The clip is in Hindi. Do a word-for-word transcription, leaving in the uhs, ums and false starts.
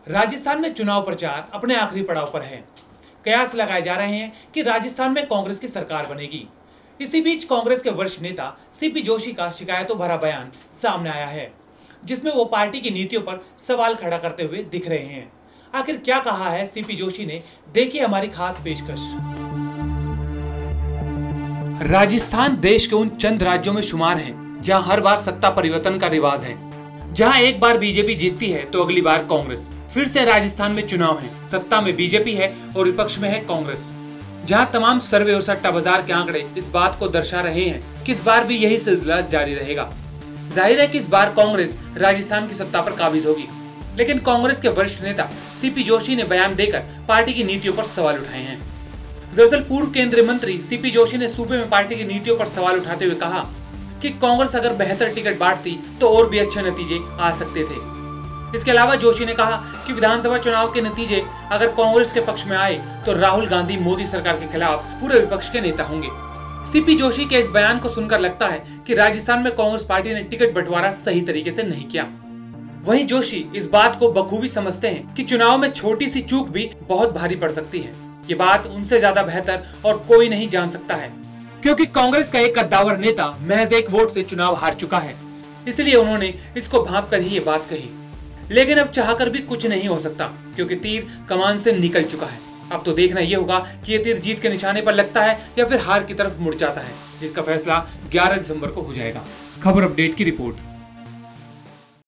राजस्थान में चुनाव प्रचार अपने आखिरी पड़ाव पर है। कयास लगाए जा रहे हैं कि राजस्थान में कांग्रेस की सरकार बनेगी। इसी बीच कांग्रेस के वरिष्ठ नेता सीपी जोशी का शिकायतों भरा बयान सामने आया है, जिसमें वो पार्टी की नीतियों पर सवाल खड़ा करते हुए दिख रहे हैं। आखिर क्या कहा है सीपी जोशी ने, देखिए हमारी खास पेशकश। राजस्थान देश के उन चंद राज्यों में शुमार है जहां हर बार सत्ता परिवर्तन का रिवाज है। जहां एक बार बीजेपी जीतती है तो अगली बार कांग्रेस। फिर से राजस्थान में चुनाव है, सत्ता में बीजेपी है और विपक्ष में है कांग्रेस। जहां तमाम सर्वे और सट्टा बाजार के आंकड़े इस बात को दर्शा रहे हैं कि इस बार भी यही सिलसिला जारी रहेगा। जाहिर है कि इस बार कांग्रेस राजस्थान की सत्ता पर काबिज होगी, लेकिन कांग्रेस के वरिष्ठ नेता सीपी जोशी ने बयान देकर पार्टी की नीतियों पर सवाल उठाए हैं। दरअसल पूर्व केंद्रीय मंत्री सीपी जोशी ने सूबे में पार्टी की नीतियों पर सवाल उठाते हुए कहा कि कांग्रेस अगर बेहतर टिकट बांटती तो और भी अच्छे नतीजे आ सकते थे। इसके अलावा जोशी ने कहा कि विधानसभा चुनाव के नतीजे अगर कांग्रेस के पक्ष में आए तो राहुल गांधी मोदी सरकार के खिलाफ पूरे विपक्ष के नेता होंगे। सीपी जोशी के इस बयान को सुनकर लगता है कि राजस्थान में कांग्रेस पार्टी ने टिकट बंटवारा सही तरीके से नहीं किया। वहीं जोशी इस बात को बखूबी समझते हैं कि चुनाव में छोटी सी चूक भी बहुत भारी पड़ सकती है। ये बात उनसे ज्यादा बेहतर और कोई नहीं जान सकता है, क्योंकि कांग्रेस का एक कद्दावर नेता महज एक वोट से चुनाव हार चुका है। इसलिए उन्होंने इसको भांप कर ही ये बात कही। लेकिन अब चाहकर भी कुछ नहीं हो सकता, क्योंकि तीर कमान से निकल चुका है। अब तो देखना ये होगा कि ये तीर जीत के निशाने पर लगता है या फिर हार की तरफ मुड़ जाता है, जिसका फैसला ग्यारह दिसंबर को हो जाएगा। खबर अपडेट की रिपोर्ट।